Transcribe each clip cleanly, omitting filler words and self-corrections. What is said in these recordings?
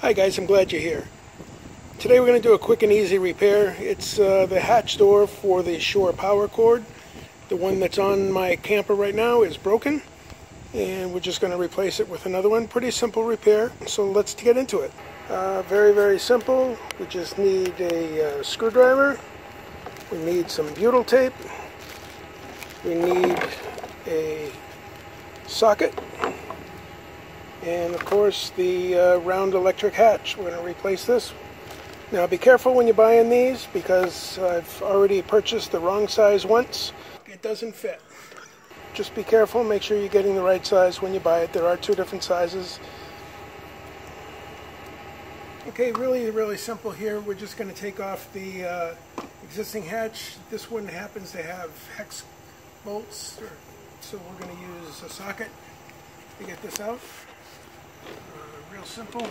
Hi guys, I'm glad you're here. Today we're going to do a quick and easy repair. It's the hatch door for the shore power cord. The one that's on my camper right now is broken, and we're just going to replace it with another one. Pretty simple repair, so let's get into it. Very simple. We just need a screwdriver. We need some butyl tape. We need a socket. And of course the round electric hatch. We're going to replace this. Now be careful when you're buying these, because I've already purchased the wrong size once. It doesn't fit. Just be careful, make sure you're getting the right size when you buy it. There are two different sizes. Okay, really simple here. We're just going to take off the existing hatch. This one happens to have hex bolts, so we're going to use a socket to get this out. Real simple.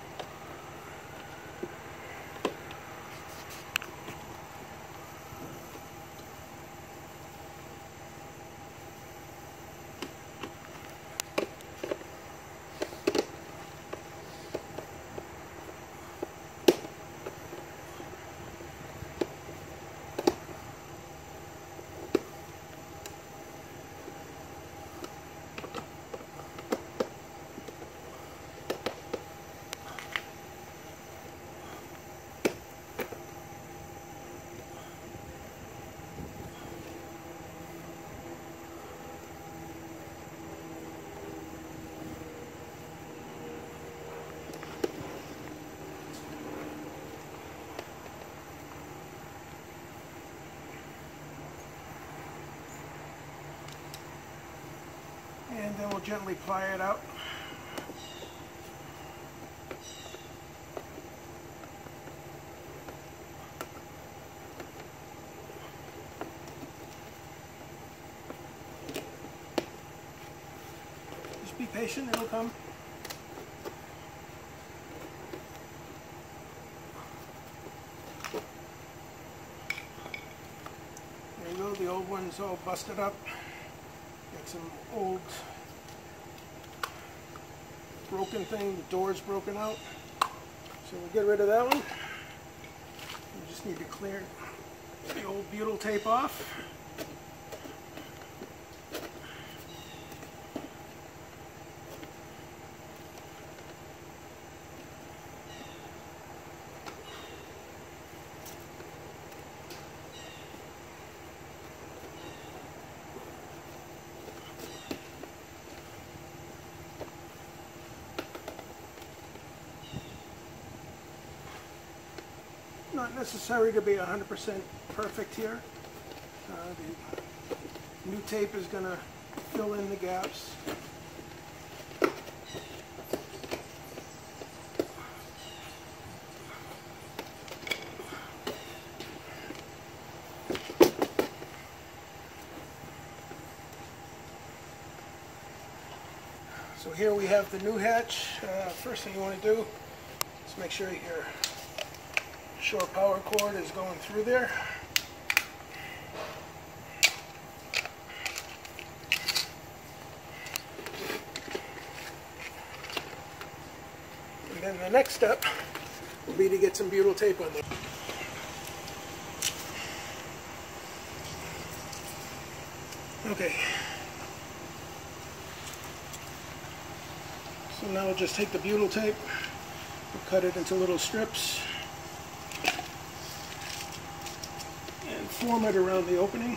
And then we'll gently ply it out. Just be patient, it'll come. There you go, the old one's all busted up. Got some old broken thing, the door's broken out. So we'll get rid of that one. We just need to clear the old butyl tape off. Not necessary to be 100% perfect here. The new tape is going to fill in the gaps. So here we have the new hatch. First thing you want to do is make sure your shore power cord is going through there. And then the next step will be to get some butyl tape on there. Okay. So now we'll just take the butyl tape, we'll cut it into little strips, form it around the opening.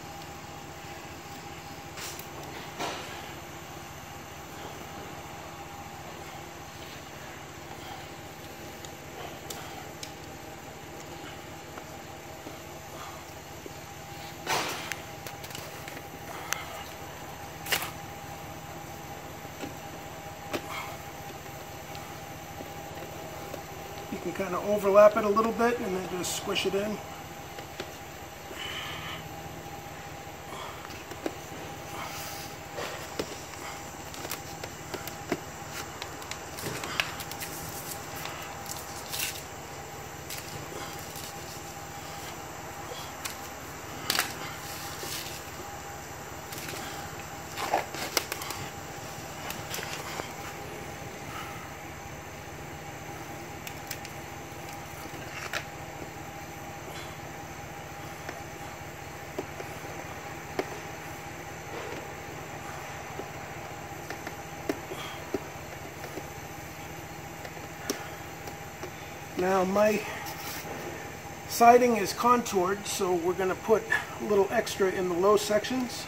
You can kind of overlap it a little bit and then just squish it in. Now my siding is contoured, so we're going to put a little extra in the low sections.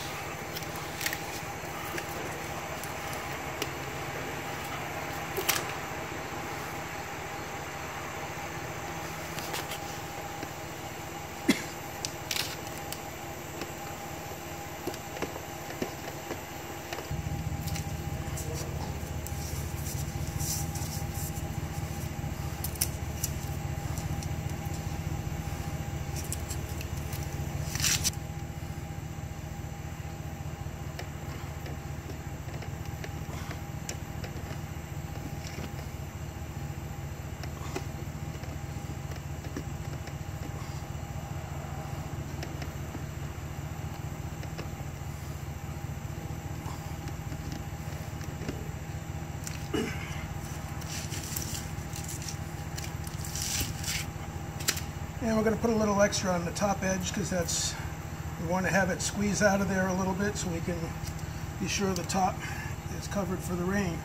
And we're going to put a little extra on the top edge because we want to have it squeeze out of there a little bit so we can be sure the top is covered for the rain.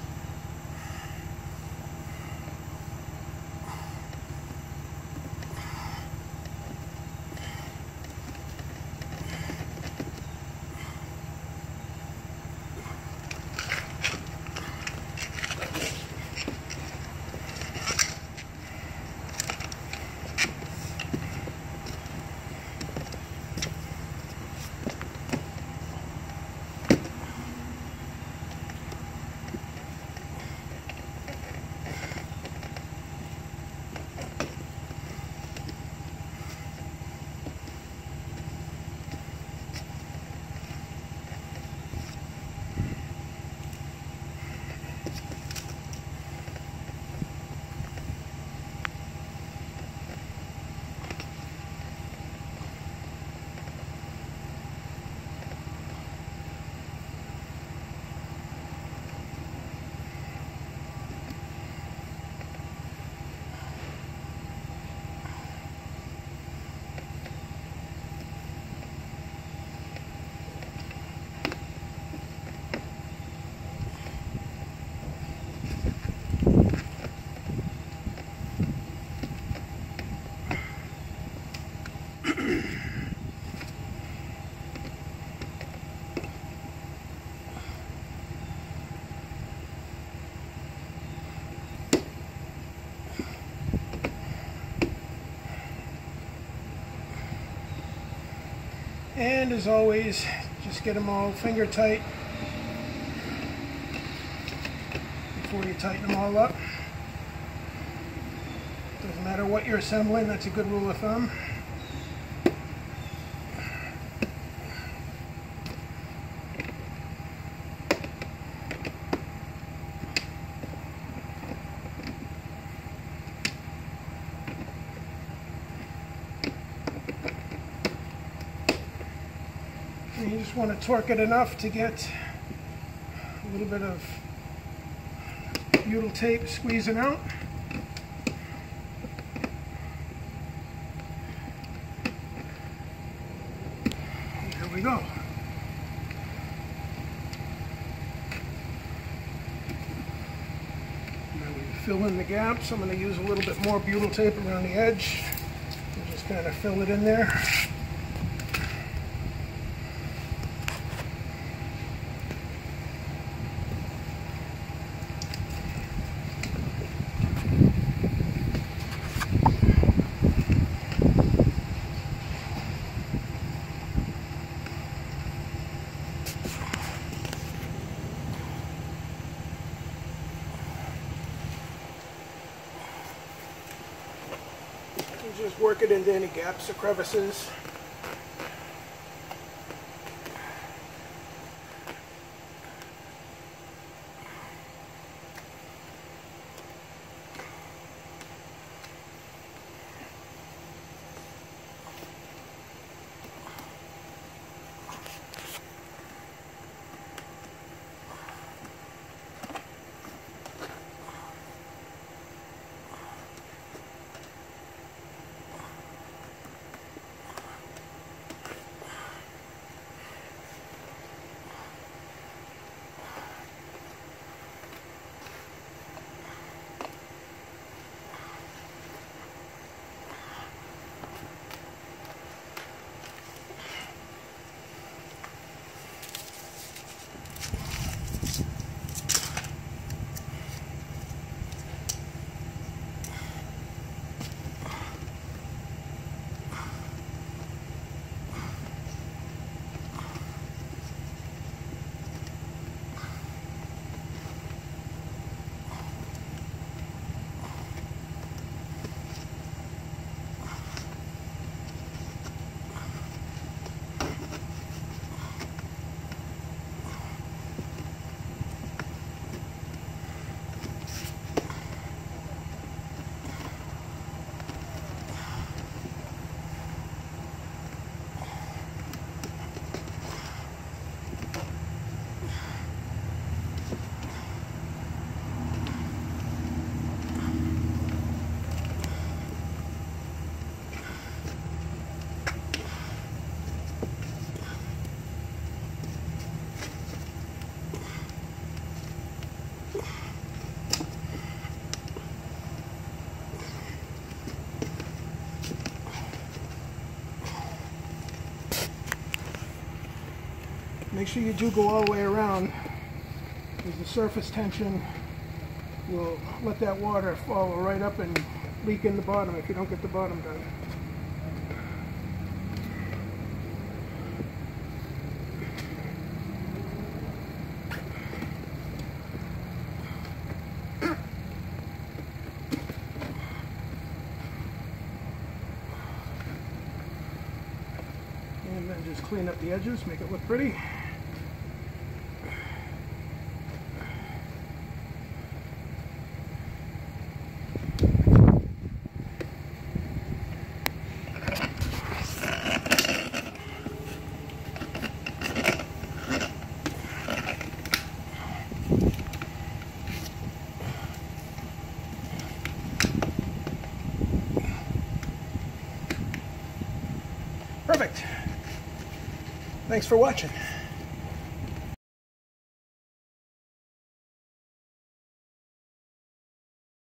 And as always, just get them all finger tight before you tighten them all up. Doesn't matter what you're assembling, that's a good rule of thumb. And you just want to torque it enough to get a little bit of butyl tape squeezing out. And there we go. And then we fill in the gaps. I'm going to use a little bit more butyl tape around the edge and just kind of fill it in there. Just work it into any gaps or crevices. Make sure you do go all the way around, because the surface tension will let that water fall right up and leak in the bottom if you don't get the bottom done. And then just clean up the edges, make it look pretty. Perfect. Thanks for watching.